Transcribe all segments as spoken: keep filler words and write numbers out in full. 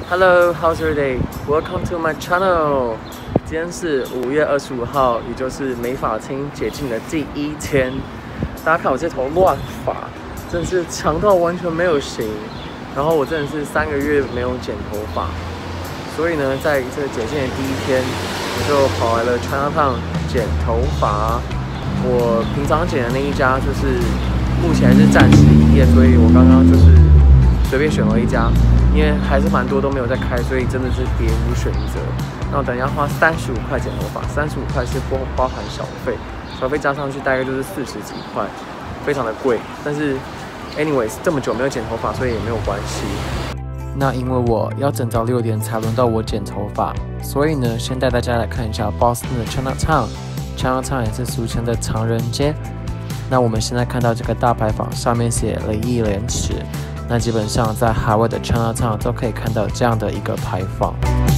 Hello, how's your day? Welcome to my channel. 今天是五月二十五号，也就是美发厅解禁的第一天。大家看我这头乱发，真的是长到完全没有型。然后我真的是三个月没有剪头发，所以呢，在这个解禁的第一天，我就跑来了 Chinatown 剪头发。我平常剪的那一家就是目前是暂时营业，所以我刚刚就是随便选了一家。因为还是蛮多都没有在开，所以真的是别无选择。那我等一下花三十五块剪头发，三十五块是不包含小费，小费加上去大概就是四十几块，非常的贵。但是 ，anyways， 这么久没有剪头发，所以也没有关系。那因为我要等到六点才轮到我剪头发，所以呢，先带大家来看一下 Boston 的 Chinatown。Chinatown 也是俗称的唐人街。那我们现在看到这个大牌坊，上面写“礼义廉耻”。那基本上在海外的 Chinatown 都可以看到这样的一个牌坊。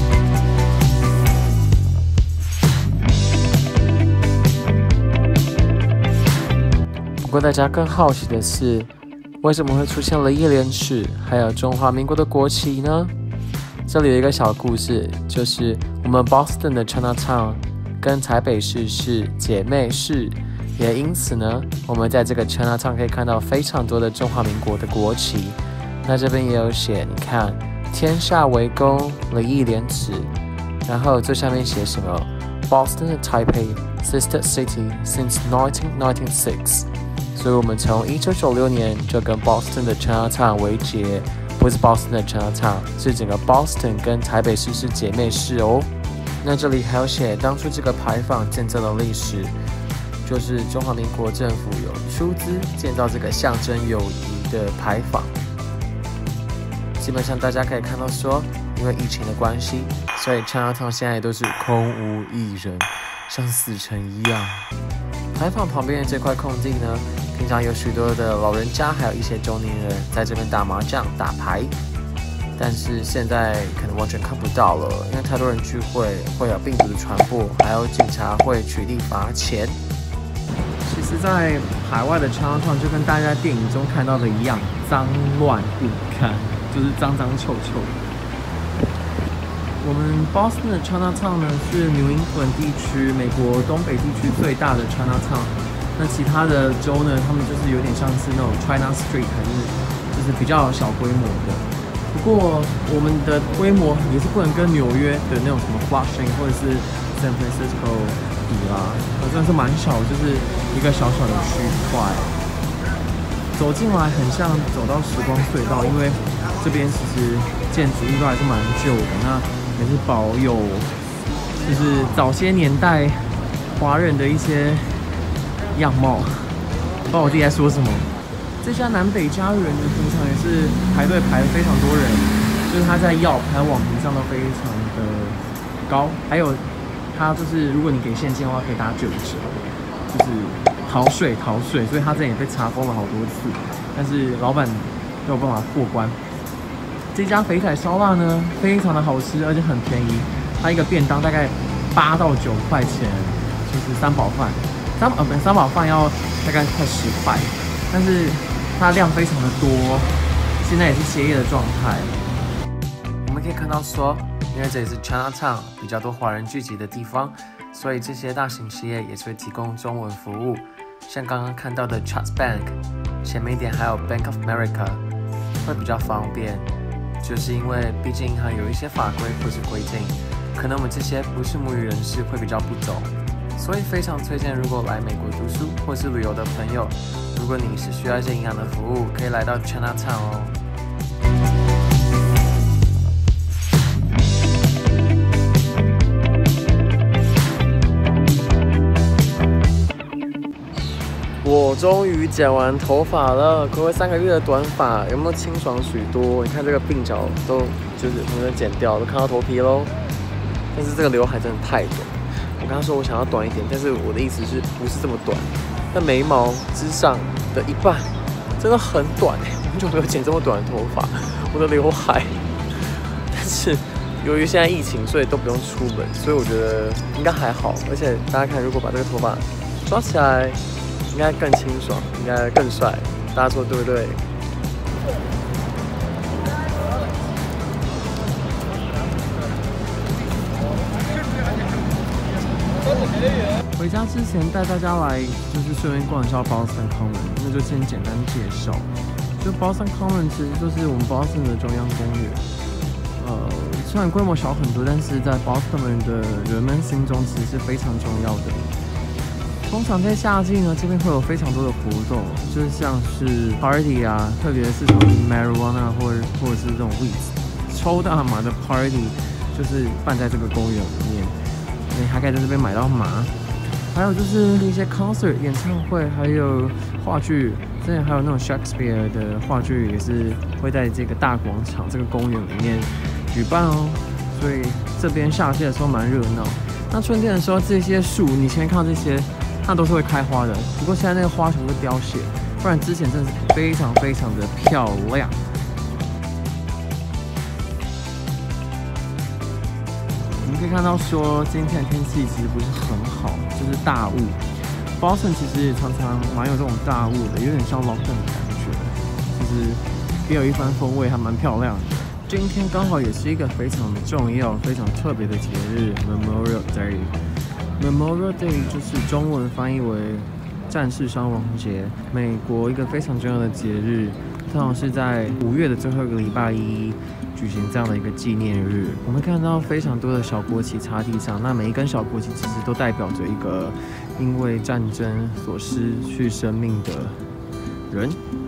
不过大家更好奇的是，为什么会出现礼义廉耻，还有中华民国的国旗呢？这里有一个小故事，就是我们 Boston 的 Chinatown 跟台北市是姐妹市。也因此呢，我们在这个 Chinatown 可以看到非常多的中华民国的国旗。那这边也有写，你看，天下为公，礼义廉耻。然后最下面写什么 ？Boston and Taipei sister city since nineteen ninety-six。所以我们从一九九六年就跟 Boston 的 Chinatown 为结，不是 Boston 的 Chinatown， 是整个 Boston 跟台北市是姐妹市哦。那这里还有写，当初这个牌坊建造的历史。就是中华民国政府有出资建造这个象征友谊的牌坊。基本上大家可以看到说，因为疫情的关系，所以 Chinatown 现在都是空无一人，像死城一样。牌坊旁边的这块空地呢，平常有许多的老人家，还有一些中年人在这边打麻将、打牌。但是现在可能完全看不到了，因为太多人聚会，会有病毒的传播，还有警察会取缔罚钱。其实，在海外的 Chinatown 就跟大家电影中看到的一样，脏乱不堪，就是脏脏臭臭。我们 Boston 的 Chinatown 呢，是 New England 地区美国东北地区最大的 Chinatown。那其他的州呢，他们就是有点像是那种 China Street， 还是就是比较小规模的。不过我们的规模也是不能跟纽约的那种什么 Flushing 或者是 San Francisco。比啦，我真的是蛮小，就是一个小小的区块。走进来很像走到时光隧道，因为这边其实建筑物都还是蛮旧的，那也是保有就是早些年代华人的一些样貌。不知道我自己在说什么。这家南北家园呢，平常也是排队排了非常多人，就是他在Yelp还有网评上都非常的高，还有。它就是，如果你给现金的话，可以打九折，就是逃税逃税，所以它之前也被查封了好多次，但是老板没有办法过关。这家肥仔烧腊呢，非常的好吃，而且很便宜，它一个便当大概八到九块钱，就是三宝饭，三呃不三宝饭要大概快十块，但是它量非常的多，现在也是歇业的状态。我们可以看到说。因为这里是 Chinatown 比较多华人聚集的地方，所以这些大型企业也是会提供中文服务。像刚刚看到的 Chase Bank， 前面一点还有 Bank of America， 会比较方便。就是因为毕竟银行有一些法规或是规定，可能我们这些不是母语人士会比较不懂，所以非常推荐如果来美国读书或是旅游的朋友，如果你是需要一些银行的服务，可以来到 Chinatown 哦。我终于剪完头发了，暌违三个月的短发，有没有清爽许多？你看这个鬓角都就是有没有剪掉，都看到头皮喽。但是这个刘海真的太短，我跟他说我想要短一点，但是我的意思是不是这么短？那眉毛之上的一半真的很短哎、欸，很久没有剪这么短的头发，我的刘海。但是由于现在疫情，所以都不用出门，所以我觉得应该还好。而且大家看，如果把这个头发抓起来。应该更清爽，应该更帅，大家说对不对？ 家之前带大家来，就是顺便逛一下 Boston Common， 那就先简单介绍。就 Boston Common 其实就是我们 Boston 的中央公园。呃，虽然规模小很多，但是在 Boston 的人们心中其实是非常重要的。通常在夏季呢，这边会有非常多的活动，就是像是 party 啊，特别是从 marijuana 或者或者是这种 weed 抽大麻的 party， 就是办在这个公园里面。你还可以在这边买到麻，还有就是一些 concert 演唱会，还有话剧，之前还有那种 Shakespeare 的话剧也是会在这个大广场这个公园里面举办哦。所以这边夏季的时候蛮热闹。那春天的时候，这些树你前面看到这些，它都是会开花的。不过现在那个花全部都凋谢，不然之前真的是非常非常的漂亮。我们可以看到说，今天的天气其实不是很好，就是大雾。Boston 其实也常常蛮有这种大雾的，有点像 London 的感觉，就是别有一番风味，还蛮漂亮的。今天刚好也是一个非常重要、非常特别的节日 ，Memorial Day。Memorial Day 就是中文翻译为战士伤亡节，美国一个非常重要的节日，通常是在五月的最后一个礼拜一举行这样的一个纪念日。我们看到非常多的小国旗插地上，那每一根小国旗其实都代表着一个因为战争所失去生命的人。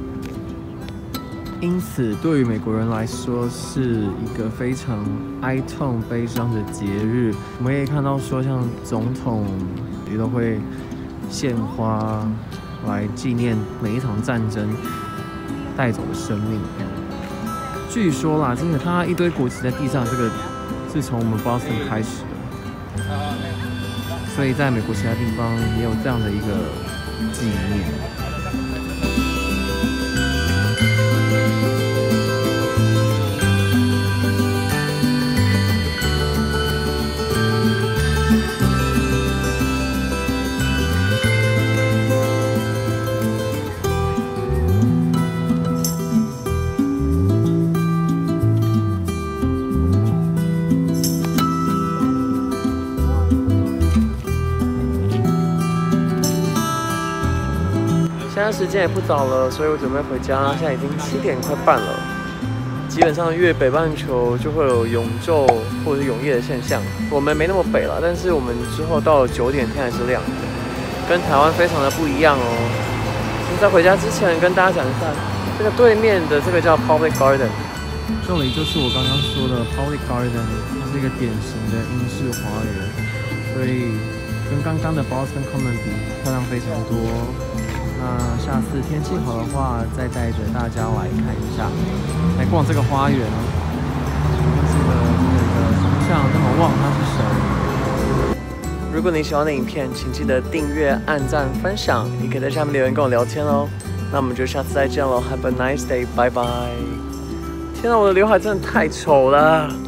因此，对于美国人来说，是一个非常哀痛、悲伤的节日。我们也可以看到说，像总统也都会献花来纪念每一场战争带走的生命。据说啦，真的看到一堆国旗在地上，这个是从我们 Boston 开始的，所以在美国其他地方也有这样的一个纪念。现在时间也不早了，所以我准备回家。现在已经七点快半了。基本上越北半球就会有永昼或者是永夜的现象。我们没那么北了，但是我们之后到了九点天还是亮的，跟台湾非常的不一样哦。在回家之前跟大家讲一下，这个对面的这个叫 Public Garden， 这里就是我刚刚说的 Public Garden， 它是一个典型的英式花园，所以跟刚刚的 Boston Common 比漂亮非常多。那下次天气好的话，再带着大家来看一下，来逛这个花园哦。这个这个形象那么旺，它是谁？如果你喜欢的影片，请记得订阅、按赞、分享，也可以在下面留言跟我聊天哦。那我们就下次再见喽 ，Have a nice day， 拜拜。天啊，我的刘海真的太丑了。